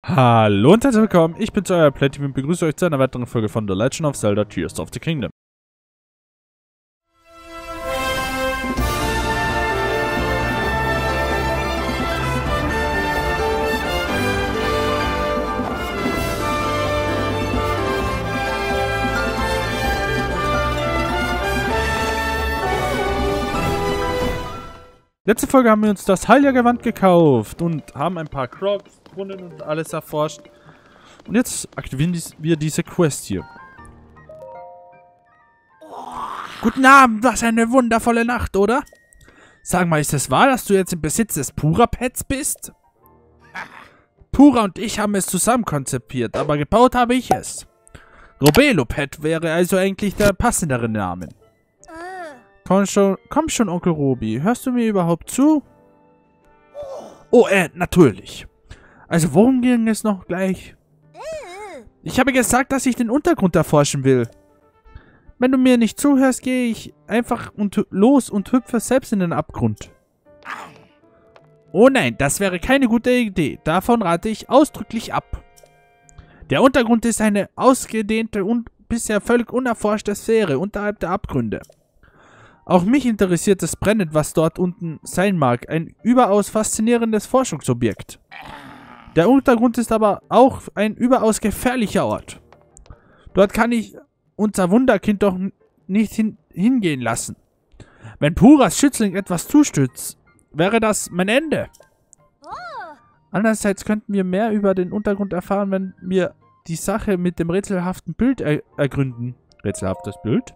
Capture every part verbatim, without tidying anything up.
Hallo und herzlich willkommen, ich bin's, euer Playteam und begrüße euch zu einer weiteren Folge von The Legend of Zelda Tears of the Kingdom. Letzte Folge haben wir uns das Hylia-Gewand gekauft und haben ein paar Crocs, Brunnen und alles erforscht. Und jetzt aktivieren dies, wir diese Quest hier. Guten Abend, was eine wundervolle Nacht, oder? Sag mal, ist es wahr, dass du jetzt im Besitz des Pura-Pets bist? Pura und ich haben es zusammen konzipiert, aber gebaut habe ich es. Robelo-Pet wäre also eigentlich der passendere Name. Komm schon, komm schon, Onkel Robi. Hörst du mir überhaupt zu? Oh, äh, natürlich. Also, worum ging es noch gleich? Ich habe gesagt, dass ich den Untergrund erforschen will. Wenn du mir nicht zuhörst, gehe ich einfach und los und hüpfe selbst in den Abgrund. Oh nein, das wäre keine gute Idee. Davon rate ich ausdrücklich ab. Der Untergrund ist eine ausgedehnte und bisher völlig unerforschte Sphäre unterhalb der Abgründe. Auch mich interessiert es brennend, was dort unten sein mag. Ein überaus faszinierendes Forschungsobjekt. Der Untergrund ist aber auch ein überaus gefährlicher Ort. Dort kann ich unser Wunderkind doch nicht hin hingehen lassen. Wenn Puras Schützling etwas zustößt, wäre das mein Ende. Andererseits könnten wir mehr über den Untergrund erfahren, wenn wir die Sache mit dem rätselhaften Bild er ergründen. Rätselhaftes Bild?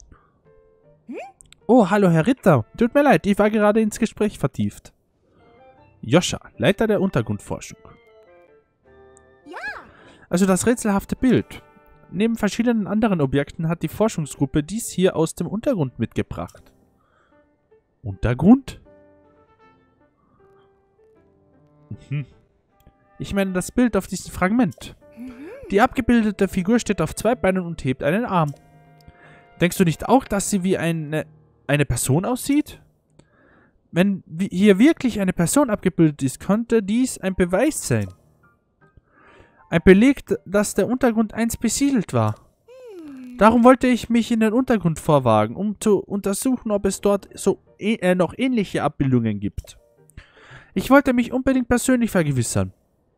Oh, hallo Herr Ritter. Tut mir leid, ich war gerade ins Gespräch vertieft. Joscha, Leiter der Untergrundforschung. Ja. Also das rätselhafte Bild. Neben verschiedenen anderen Objekten hat die Forschungsgruppe dies hier aus dem Untergrund mitgebracht. Untergrund? Mhm. Ich meine das Bild auf diesem Fragment. Die abgebildete Figur steht auf zwei Beinen und hebt einen Arm. Denkst du nicht auch, dass sie wie eine... eine Person aussieht? Wenn hier wirklich eine Person abgebildet ist, könnte dies ein Beweis sein. Ein Beleg, dass der Untergrund einst besiedelt war. Darum wollte ich mich in den Untergrund vorwagen, um zu untersuchen, ob es dort so äh, noch ähnliche Abbildungen gibt. Ich wollte mich unbedingt persönlich vergewissern.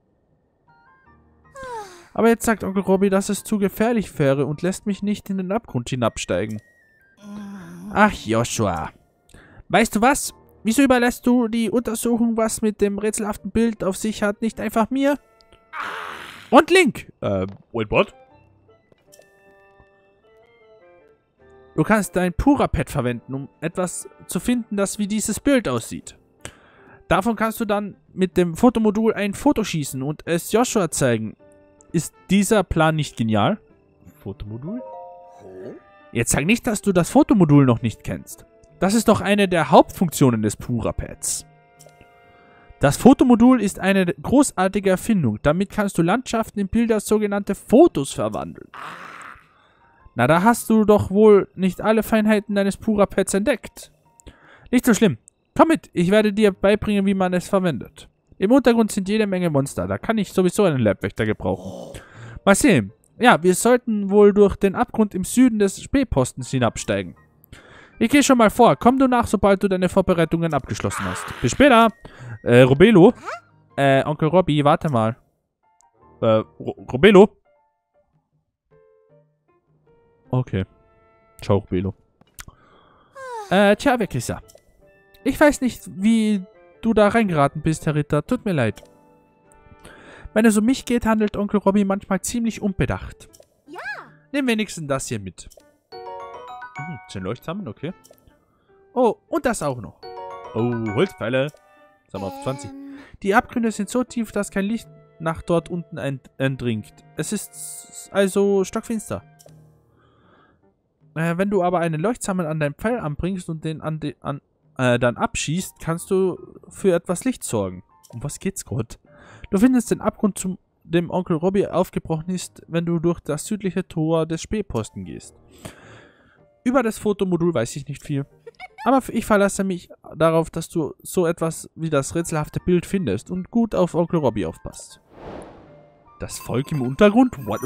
Aber jetzt sagt Onkel Robi, dass es zu gefährlich wäre und lässt mich nicht in den Abgrund hinabsteigen. Ach, Joshua. Weißt du was? Wieso überlässt du die Untersuchung, was mit dem rätselhaften Bild auf sich hat, nicht einfach mir? Und Link! Äh, wait, what? Du kannst dein Pura-Pet verwenden, um etwas zu finden, das wie dieses Bild aussieht. Davon kannst du dann mit dem Fotomodul ein Foto schießen und es Joshua zeigen. Ist dieser Plan nicht genial? Fotomodul? Jetzt sag nicht, dass du das Fotomodul noch nicht kennst. Das ist doch eine der Hauptfunktionen des Pura-Pets. Das Fotomodul ist eine großartige Erfindung. Damit kannst du Landschaften in Bilder, sogenannte Fotos, verwandeln. Na, da hast du doch wohl nicht alle Feinheiten deines Pura-Pets entdeckt. Nicht so schlimm. Komm mit, ich werde dir beibringen, wie man es verwendet. Im Untergrund sind jede Menge Monster. Da kann ich sowieso einen Leibwächter gebrauchen. Mal sehen. Ja, wir sollten wohl durch den Abgrund im Süden des Spähpostens hinabsteigen. Ich gehe schon mal vor. Komm du nach, sobald du deine Vorbereitungen abgeschlossen hast. Bis später. Äh, Robelo? Äh, Onkel Robby, warte mal. Äh, Ro Robelo? Okay. Ciao, Robelo. Äh, tja, wirklich so. Ich weiß nicht, wie du da reingeraten bist, Herr Ritter. Tut mir leid. Wenn es um mich geht, handelt Onkel Robby manchmal ziemlich unbedacht. Ja. Nimm wenigstens das hier mit. Hm, zehn Leuchtsamen, okay. Oh, und das auch noch. Oh, Holzpfeile. Sagen wir auf zwanzig. Die Abgründe sind so tief, dass kein Licht nach dort unten eindringt. Es ist also stockfinster. Äh, wenn du aber einen Leuchtsamen an deinen Pfeil anbringst und den an de an, äh, dann abschießt, kannst du für etwas Licht sorgen. Um was geht's gerade? Du findest den Abgrund, zu dem Onkel Robby aufgebrochen ist, wenn du durch das südliche Tor des Spähposten gehst. Über das Fotomodul weiß ich nicht viel. Aber ich verlasse mich darauf, dass du so etwas wie das rätselhafte Bild findest und gut auf Onkel Robby aufpasst. Das Volk im Untergrund? What?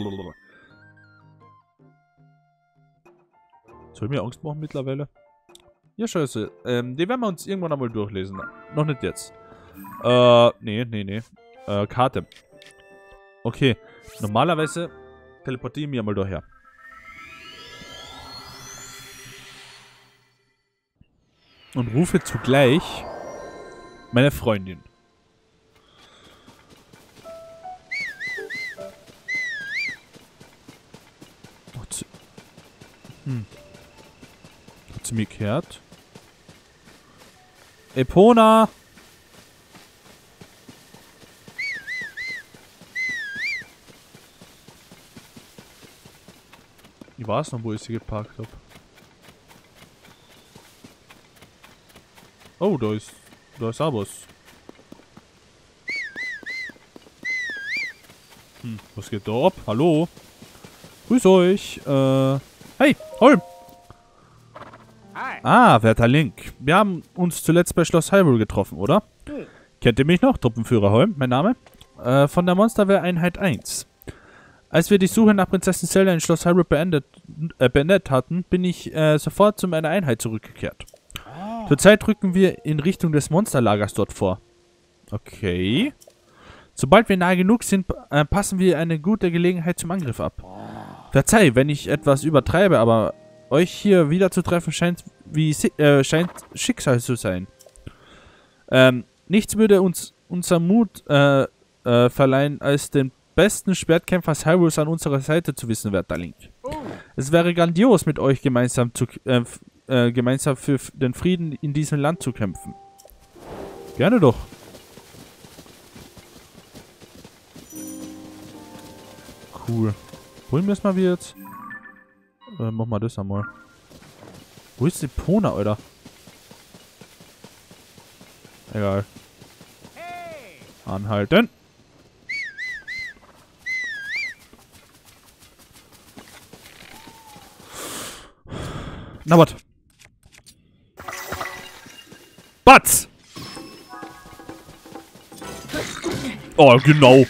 Soll mir Angst machen mittlerweile? Ja, scheiße. Ähm, die werden wir uns irgendwann einmal durchlesen. Noch nicht jetzt. Äh, nee, nee, nee. Äh, Karte. Okay. Normalerweise teleportiere ich mich einmal daher. Und rufe zugleich meine Freundin. Hat sie, hm. Hat sie mir gehört? Epona! Ich weiß noch, wo ich sie geparkt habe. Oh, da ist... Da ist auch was. Hm, was geht da ab? Hallo? Grüß euch. Äh... Hey, Holm! Hi. Ah, werter Link. Wir haben uns zuletzt bei Schloss Hyrule getroffen, oder? Hm. Kennt ihr mich noch? Truppenführer Holm, mein Name. Äh, von der Monsterwehr-Einheit eins. Als wir die Suche nach Prinzessin Zelda in Schloss Hyrule beendet, äh, beendet hatten, bin ich äh, sofort zu meiner Einheit zurückgekehrt. Oh. Zurzeit rücken wir in Richtung des Monsterlagers dort vor. Okay. Sobald wir nahe genug sind, äh, passen wir eine gute Gelegenheit zum Angriff ab. Verzeih, wenn ich etwas übertreibe, aber euch hier wiederzutreffen scheint wie äh, scheint Schicksal zu sein. Ähm, nichts würde uns unser Mut äh, äh, verleihen, als den besten Schwertkämpfer Hyrules an unserer Seite zu wissen, werter Link. Oh. Es wäre grandios, mit euch gemeinsam zu äh, äh, gemeinsam für den Frieden in diesem Land zu kämpfen. Gerne doch. Cool. Wohin müssen wir jetzt? Äh, mach mal das einmal. Wo ist die Pona, Alter? Egal. Anhalten. Na wat? Batz! Oh, genau.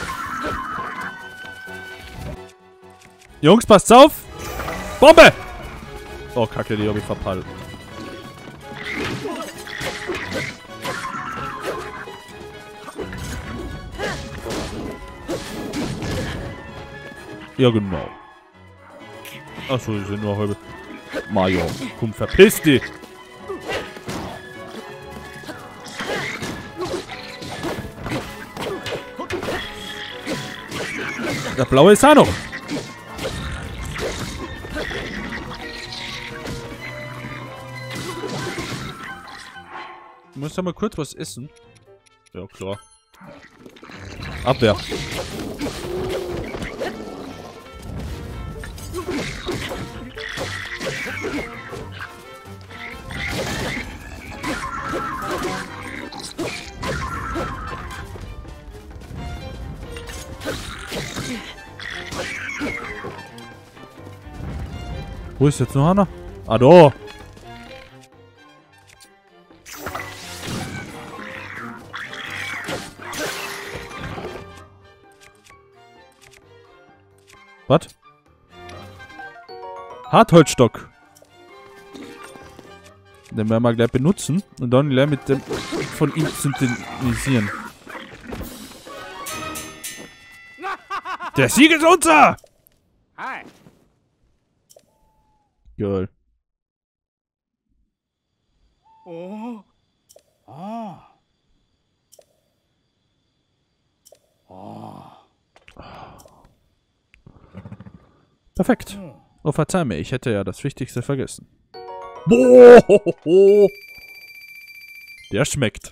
Jungs, passt auf! Bombe! Oh, Kacke, die habe ich verpeilt. Ja, genau. Achso, die sind nur halbe. Mario, komm, verpiss dich! Der blaue ist auch noch. Ich muss ja mal kurz was essen. Ja, klar. Abwehr. Wo ist jetzt noch einer? Ah, da. Was? Hartholzstock. Den werden wir gleich benutzen und dann gleich mit dem von ihm synthetisieren. Der Sieg ist unser! Hi. Geil. Oh. Oh. Oh. Perfekt. Oh, verzeih mir, ich hätte ja das Wichtigste vergessen. Boah! Der schmeckt.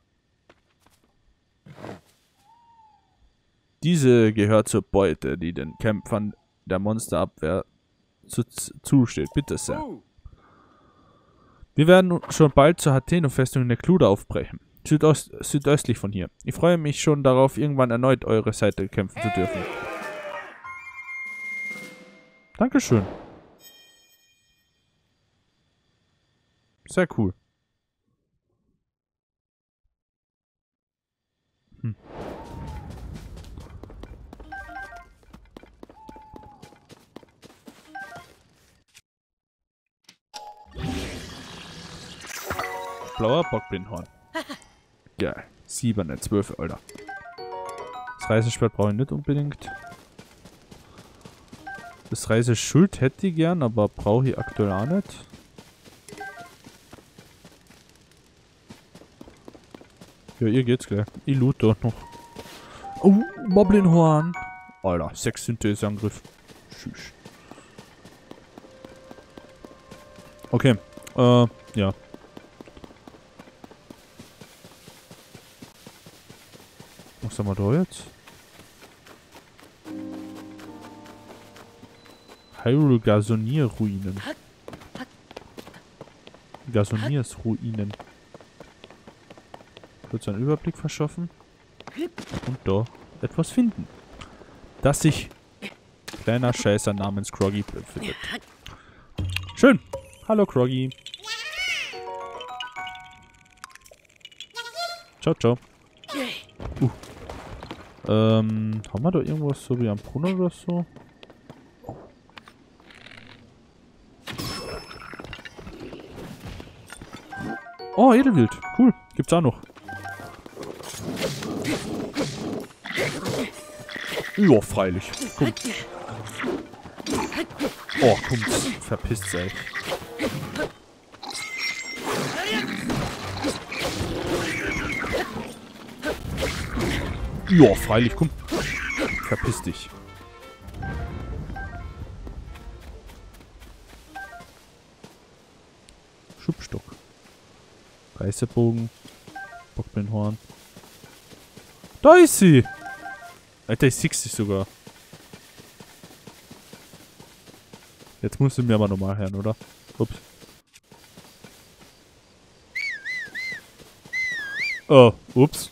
Diese gehört zur Beute, die den Kämpfern der Monsterabwehr zu, zusteht. Bitte sehr. Oh. Wir werden schon bald zur Hateno-Festung in der Klude aufbrechen. Südost, südöstlich von hier. Ich freue mich schon darauf, irgendwann erneut eure Seite kämpfen zu dürfen. Dankeschön. Sehr cool. Hm. blauer Bockblindhorn. Geil. sieben, nicht zwölf, Alter. Das Reiseschwert brauche ich nicht unbedingt. Das Reiseschild hätte ich gern, aber brauche ich aktuell auch nicht. Ja, ihr geht's gleich. Ich loot dort noch. Oh, Moblinhorn. Alter, sechs Syntheseangriff. Tschüss. Okay, äh, ja. Was haben wir da jetzt? Hyrule Gasonier-Ruinen. Gasoniersruinen. Kurz einen Überblick verschaffen. Und da etwas finden. Das sich kleiner Scheißer namens Kroggy befindet. Schön. Hallo Kroggy. Ciao, ciao. Uh. Ähm, haben wir da irgendwas so wie am Brunnen oder so? Oh, Edelwild. Cool. Gibt's auch noch. Ja, freilich. Kommt. Oh, kommt. Verpisst euch. Ja, freilich. Komm. Verpiss dich. Schubstock. Reißebogen. Bockblindhorn. Da ist sie! Alter, ich sehe sie sogar. Jetzt musst du mir aber nochmal hören, oder? Ups. Oh, ups.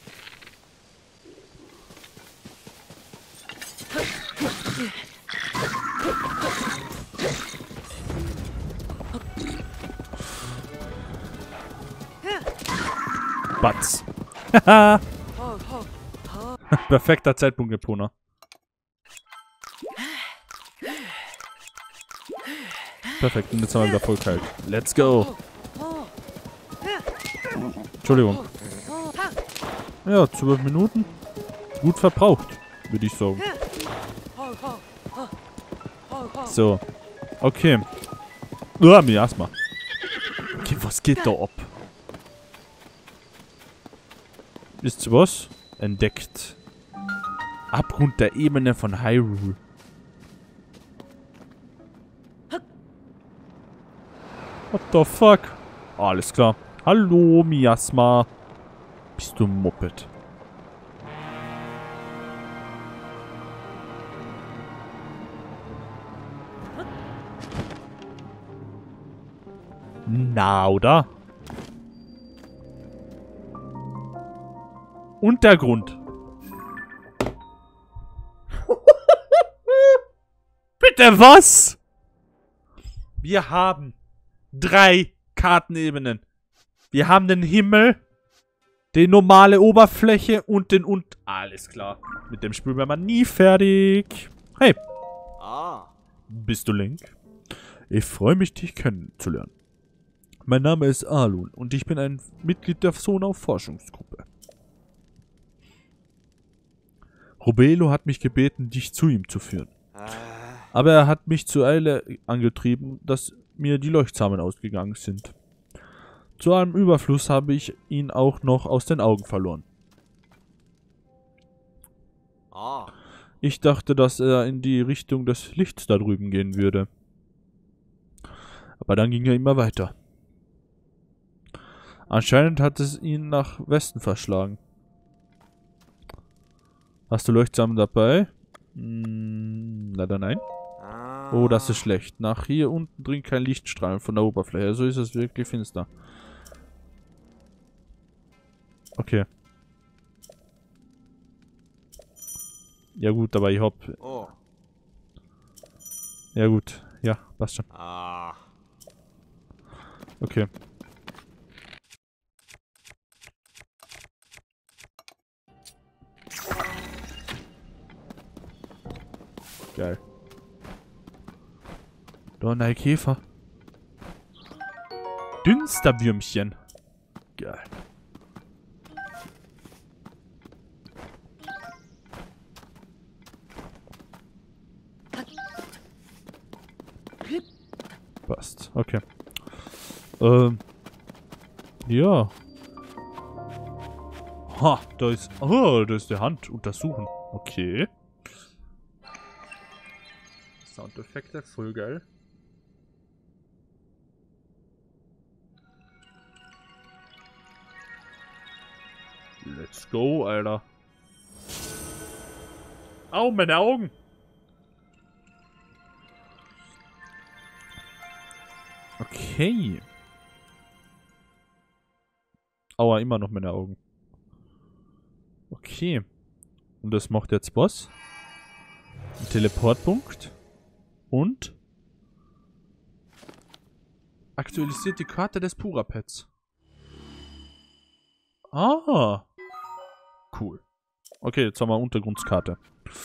Batz. Haha. Perfekter Zeitpunkt, Epona. Perfekt, und jetzt haben wir wieder voll kalt. Let's go. Entschuldigung. Ja, zwölf Minuten. Gut verbraucht, würde ich sagen. So. Okay. Uah, Miasma. Okay, was geht da ab? Wisst ihr was? Entdeckt. Abgrund der Ebene von Hyrule. What the fuck? Alles klar. Hallo, Miasma. Bist du ein Moped? Na, oder? Untergrund. Bitte was? Wir haben drei Kartenebenen. Wir haben den Himmel, die normale Oberfläche und den und... Alles klar. Mit dem Spiel wären wir nie fertig. Hey. Ah. Bist du Link? Ich freue mich, dich kennenzulernen. Mein Name ist Alun und ich bin ein Mitglied der Sonau-Forschungsgruppe. Robelo hat mich gebeten, dich zu ihm zu führen. Aber er hat mich zur Eile angetrieben, dass mir die Leuchtsamen ausgegangen sind. Zu allem Überfluss habe ich ihn auch noch aus den Augen verloren. Ah. Ich dachte, dass er in die Richtung des Lichts da drüben gehen würde. Aber dann ging er immer weiter. Anscheinend hat es ihn nach Westen verschlagen. Hast du Leuchtsamen dabei? Hm, leider nein. Oh, das ist schlecht. Nach hier unten dringt kein Lichtstrahlen von der Oberfläche. So ist es wirklich finster. Okay. Ja gut, aber ich hab... Oh. Ja gut. Ja, passt schon. Ah. Okay. Geil. Da ein Käfer. Dünsterwürmchen. passt. Okay. Ähm. Ja. Ha, da ist... Oh, da ist die Hand. Untersuchen. Okay. Soundeffekte, voll geil. Let's go, Alter. Au, meine Augen! Okay. Aua, immer noch meine Augen. Okay. Und das macht jetzt was? Ein Teleportpunkt. Und aktualisiert die Karte des Pura-Pets. Ah. Cool. Okay, jetzt haben wir eine Untergrundskarte.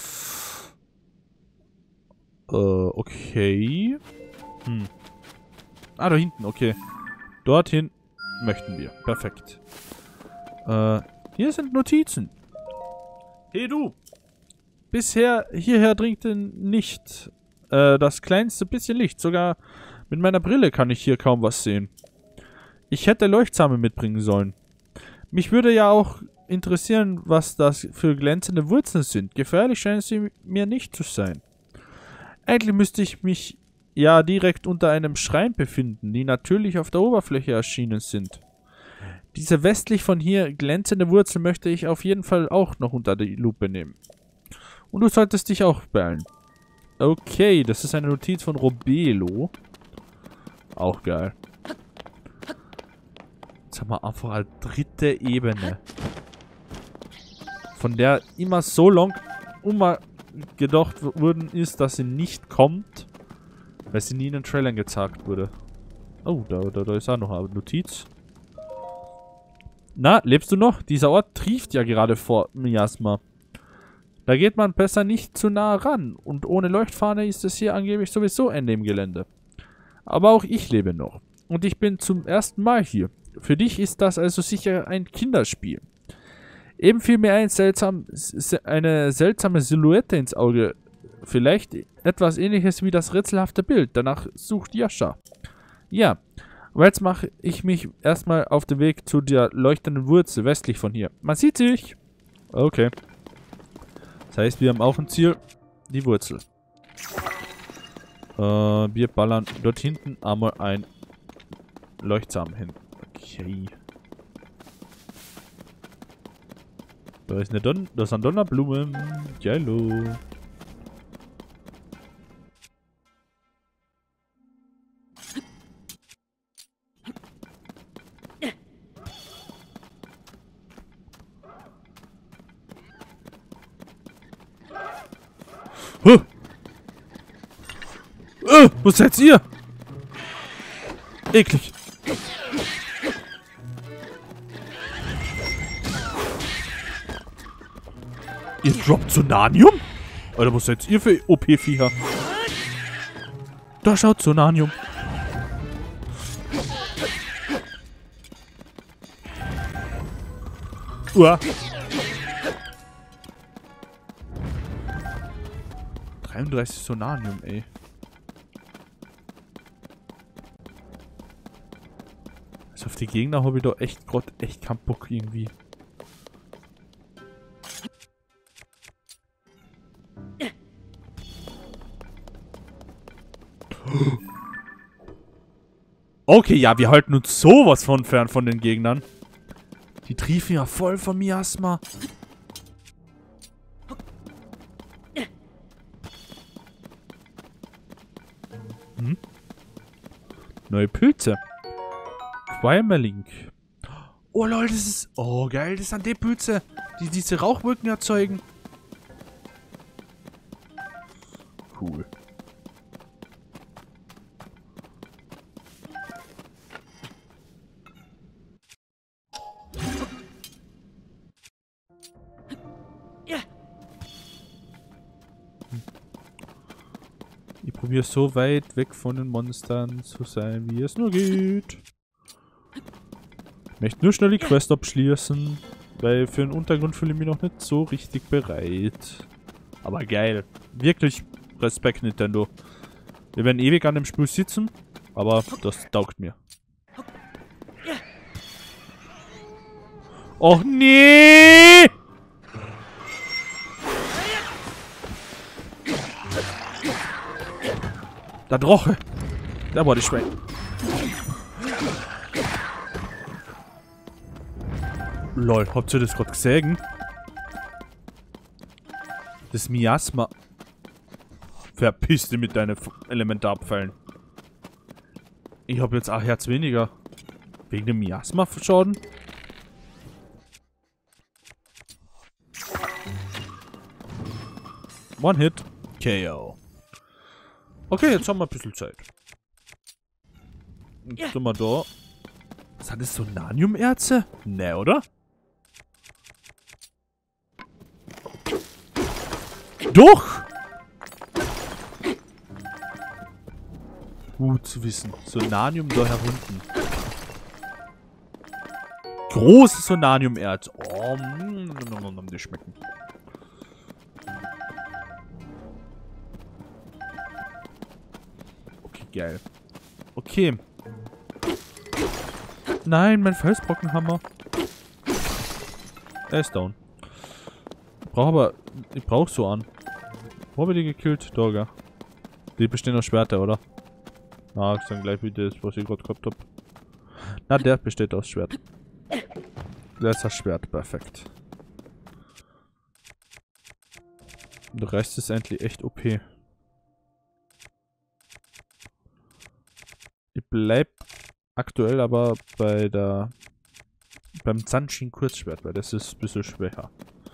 Äh, okay. Hm. Ah, da hinten, okay. Dorthin möchten wir. Perfekt. Äh, hier sind Notizen. Hey du. Bisher hierher dringt nicht äh, das kleinste bisschen Licht. Sogar mit meiner Brille kann ich hier kaum was sehen. Ich hätte Leuchtsame mitbringen sollen. Mich würde ja auch interessieren, was das für glänzende Wurzeln sind. Gefährlich scheinen sie mir nicht zu sein. Eigentlich müsste ich mich ja direkt unter einem Schrein befinden, die natürlich auf der Oberfläche erschienen sind. Diese westlich von hier glänzende Wurzel möchte ich auf jeden Fall auch noch unter die Lupe nehmen. Und du solltest dich auch beeilen. Okay, das ist eine Notiz von Robelo. Auch geil. Jetzt haben wir einfach eine dritte Ebene. Von der immer so lang immer gedacht worden ist, dass sie nicht kommt. Weil sie nie in den Trailern gezeigt wurde. Oh, da, da, da ist auch noch eine Notiz. Na, lebst du noch? Dieser Ort trieft ja gerade vor Miasma. Da geht man besser nicht zu nah ran. Und ohne Leuchtfahne ist es hier angeblich sowieso Ende im Gelände. Aber auch ich lebe noch. Und ich bin zum ersten Mal hier. Für dich ist das also sicher ein Kinderspiel. Eben fiel mir ein seltsam, eine seltsame Silhouette ins Auge. Vielleicht etwas ähnliches wie das rätselhafte Bild. Danach sucht Jascha. Ja, aber jetzt mache ich mich erstmal auf den Weg zu der leuchtenden Wurzel westlich von hier. Man sieht sich. Okay. Das heißt, wir haben auch ein Ziel. Die Wurzel. Äh, wir ballern dort hinten einmal ein Leuchtsamen hin. Okay. Da ist eine Don das sind Donnerblumen. Hallo. Huh. Äh, was seid ihr? Eklig. Ihr droppt Sonanium? Alter, was seid ihr für O P-Viecher? Da schaut Sonanium. Uah. dreiunddreißig Sonanium, ey. Also auf die Gegner habe ich da echt gerade echt keinen Bock irgendwie. Okay, ja, wir halten uns sowas von fern von den Gegnern. Die triefen ja voll von Miasma. Hm? Neue Pilze. Qualmerlink. Oh lol, das ist... Oh geil, das sind die Pilze, die diese Rauchwolken erzeugen. Cool. Ich probiere so weit weg von den Monstern zu sein, wie es nur geht. Ich möchte nur schnell die Quest abschließen, weil für den Untergrund fühle ich mich noch nicht so richtig bereit. Aber geil. Wirklich Respekt, Nintendo. Wir werden ewig an dem Spiel sitzen Aber das taugt mir. Och nee! Der Drache. Der war die Schwein. Lol, habt ihr das gerade gesehen? Das Miasma. Verpiss dich mit deinen Elementarpfeilen. Ich hab jetzt ein Herz weniger. Wegen dem Miasma-Schaden? One Hit. K O. Okay, jetzt haben wir ein bisschen Zeit. Jetzt sind wir da. Sind das so Nanium-Erze? Ne, oder? Doch! Gut zu wissen. Sonanium da herunten. Großes Sonanium-Erz. Oh, mm, die schmecken. Okay, geil. Okay. Nein, mein Felsbrockenhammer. Er ist down. Ich brauche aber... Ich brauche so an. Wo habe ich die gekillt? Dorga. Die bestehen aus Schwerter, oder? Ah, ich sag gleich wie das, was ich gerade gehabt habe. Na, der besteht aus Schwert. Der ist das Schwert, perfekt. Und der Rest ist eigentlich echt O P. Ich bleib aktuell aber bei der... beim Zanshin Kurzschwert, weil das ist ein bisschen schwächer.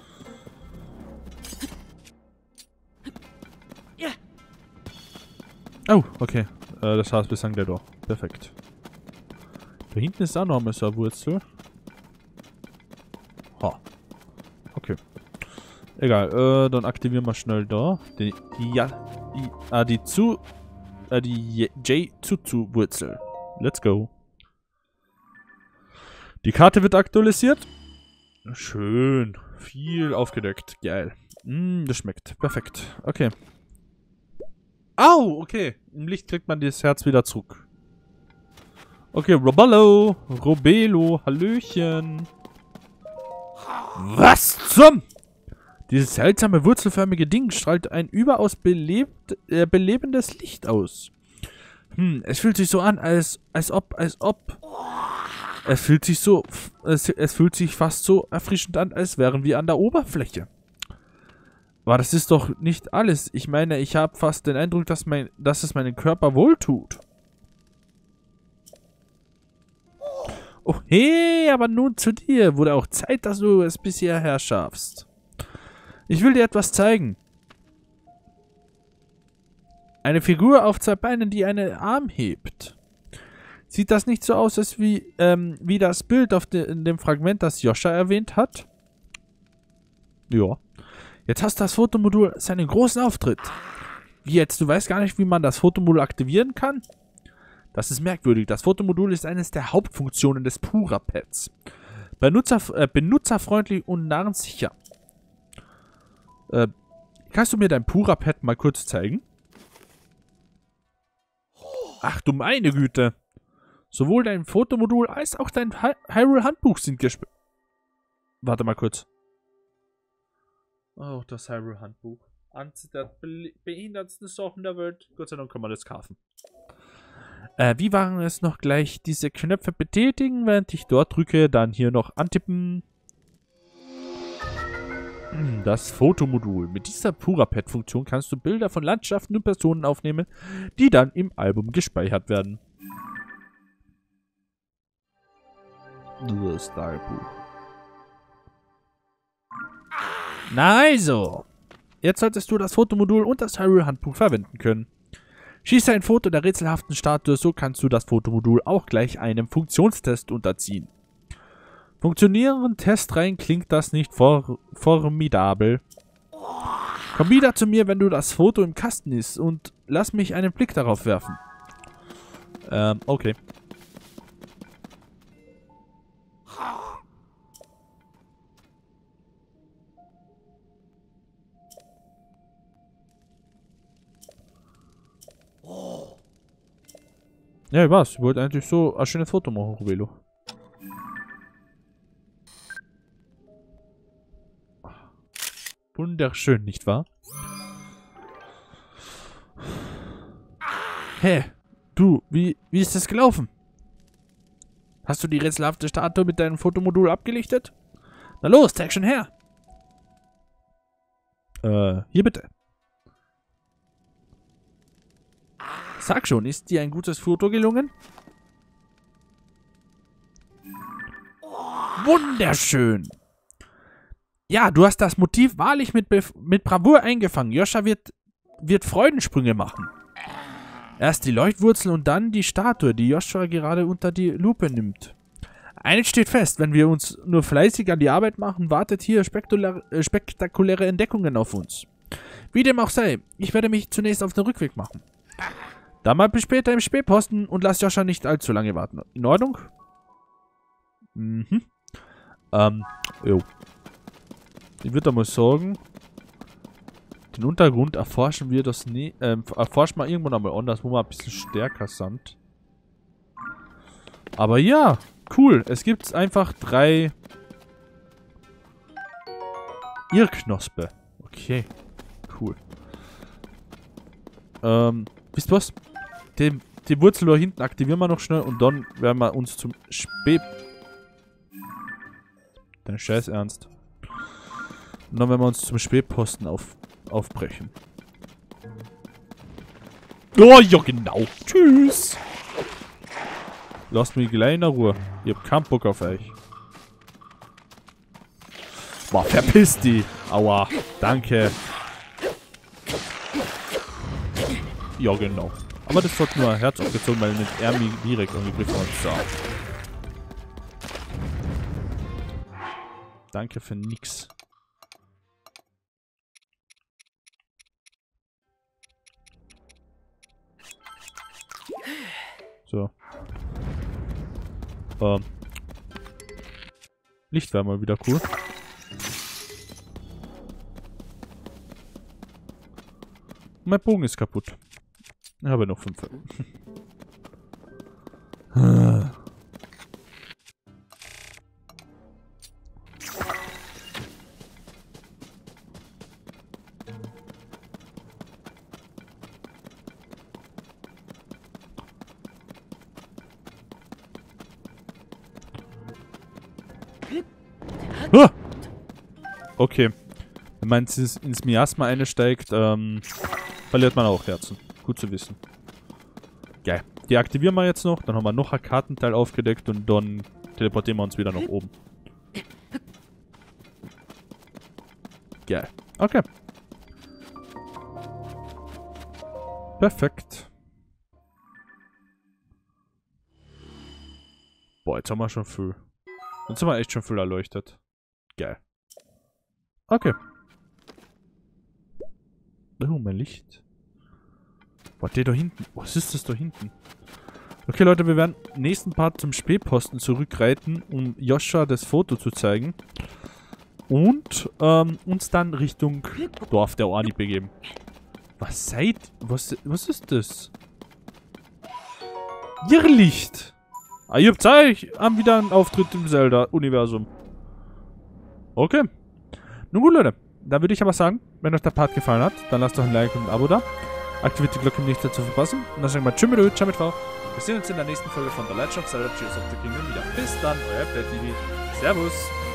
Oh, okay. Äh, das heißt, wir sind gleich da. Perfekt. Da hinten ist auch noch einmal so eine Wurzel. Ha. Okay. Egal, äh, dann aktivieren wir schnell da. Die, die ja, die, ah, die zu, äh, die J-Zu-Zu-Wurzel. Let's go. Die Karte wird aktualisiert. Schön. Viel aufgedeckt. Geil. Mm, das schmeckt. Perfekt. Okay. Au, okay. Im Licht kriegt man das Herz wieder zurück. Okay, Roballo. Robelo. Hallöchen. Was zum? Dieses seltsame wurzelförmige Ding strahlt ein überaus belebt, äh, belebendes Licht aus. Hm, es fühlt sich so an, als, als ob, als ob. Es fühlt sich so, es, es fühlt sich fast so erfrischend an, als wären wir an der Oberfläche. Aber das ist doch nicht alles. Ich meine, ich habe fast den Eindruck, dass, mein, dass es meinem Körper wohltut. Oh hey, aber nun zu dir. Wurde auch Zeit, dass du es bis hierher schaffst. Ich will dir etwas zeigen. Eine Figur auf zwei Beinen, die einen Arm hebt. Sieht das nicht so aus, als wie, ähm, wie das Bild auf de, in dem Fragment, das Joscha erwähnt hat? Ja. Jetzt hast das Fotomodul seinen großen Auftritt. Wie jetzt? Du weißt gar nicht, wie man das Fotomodul aktivieren kann? Das ist merkwürdig. Das Fotomodul ist eines der Hauptfunktionen des Pura-Pads. Benutzer, äh, benutzerfreundlich und narrensicher. Äh, kannst du mir dein Pura-Pad mal kurz zeigen? Ach du meine Güte. Sowohl dein Fotomodul als auch dein Hy Hyrule-Handbuch sind gesperrt. Warte mal kurz. Oh, das Hyrule-Handbuch. Eines der be behindertsten Sachen der Welt. Gott sei Dank kann man das kaufen. Äh, wie waren es noch gleich? Diese Knöpfe betätigen, während ich dort drücke, dann hier noch antippen. Das Fotomodul. Mit dieser Pura-Pad-Funktion kannst du Bilder von Landschaften und Personen aufnehmen, die dann im Album gespeichert werden. Das Starbuch. Na also. Jetzt solltest du das Fotomodul und das Hyrule-Handbuch verwenden können. Schieße ein Foto der rätselhaften Statue, so kannst du das Fotomodul auch gleich einem Funktionstest unterziehen. Funktionieren Testreihen klingt das nicht for formidabel. Komm wieder zu mir, wenn du das Foto im Kasten ist und lass mich einen Blick darauf werfen. Ähm, okay. Ja, ich weiß. Ich wollte eigentlich so ein schönes Foto machen, Rubelo. Wunderschön, nicht wahr? Hä? Hey, du, wie, wie ist das gelaufen? Hast du die rätselhafte Statue mit deinem Fotomodul abgelichtet? Na los, zeig schon her. Äh, hier bitte. Sag schon, ist dir ein gutes Foto gelungen? Wunderschön. Ja, du hast das Motiv wahrlich mit, mit Bravour eingefangen. Joscha wird, wird Freudensprünge machen. Erst die Leuchtwurzel und dann die Statue, die Joshua gerade unter die Lupe nimmt. Eines steht fest, wenn wir uns nur fleißig an die Arbeit machen, wartet hier spektakuläre, äh, spektakuläre Entdeckungen auf uns. Wie dem auch sei, ich werde mich zunächst auf den Rückweg machen. Dann mal bis später im Spähposten und lass Joshua nicht allzu lange warten. In Ordnung? Mhm. Ähm, jo. Ich würde mal sagen, den Untergrund erforschen wir das nie, ähm, erforschen wir irgendwann einmal anders, wo wir ein bisschen stärker sind. Aber ja, cool. Es gibt einfach drei Irrknospe. Okay, cool. Ähm, wisst ihr was? Den, die Wurzel da hinten aktivieren wir noch schnell und dann werden wir uns zum Spä... Dein Scheiß Ernst. Und dann werden wir uns zum Spähposten auf, aufbrechen. Oh, ja genau. Tschüss. Lasst mich gleich in der Ruhe. Ich hab keinen Bock auf euch. Boah, verpiss die. Aua. Danke. Ja, genau. Aber das hat nur ein Herz abgezogen, weil mit er mich direkt angegriffen hat. So. Danke für nix. So. Ähm. Licht wäre mal wieder cool. Mein Bogen ist kaputt. Ich habe noch fünf. Ah! Okay. Wenn man ins, ins Miasma einsteigt, ähm, verliert man auch Herzen. Gut zu wissen. Geil. Die aktivieren wir jetzt noch, dann haben wir noch ein Kartenteil aufgedeckt und dann teleportieren wir uns wieder nach oben. Geil. Okay. Perfekt. Boah, jetzt haben wir schon viel. Jetzt haben wir echt schon viel erleuchtet. Geil. Okay. Oh, mein Licht. Boah, der da hinten. Was ist das da hinten? Okay, Leute, wir werden im nächsten Part zum Spähposten zurückreiten, um Joscha das Foto zu zeigen. Und ähm, uns dann Richtung Dorf der Orni begeben. Was seid... Was, was ist das? Irrlicht! Ah, ihr habt Zeit, haben wieder einen Auftritt im Zelda-Universum. Okay. Nun gut, Leute. Dann würde ich aber sagen, wenn euch der Part gefallen hat, dann lasst doch ein Like und ein Abo da. Aktiviert die Glocke, um nichts zu verpassen. Und dann sagen wir tschüss mit Ö, ciao mit V. Wir sehen uns in der nächsten Folge von The Legend of Zelda Tears of the Kingdom wieder. Bis dann, euer Play T V. Servus.